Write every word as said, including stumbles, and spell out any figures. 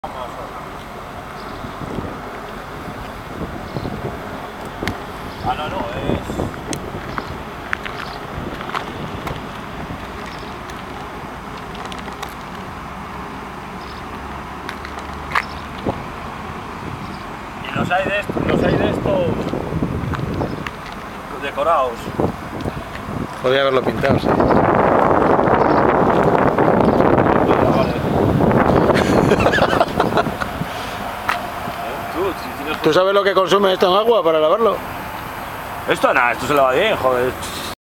Ah, no, no, es... Y los hay de estos, los hay de estos... decorados. Podría haberlo pintado, sí. ¿Tú sabes lo que consume esto en agua para lavarlo? Esto nada, esto se lava bien, joder.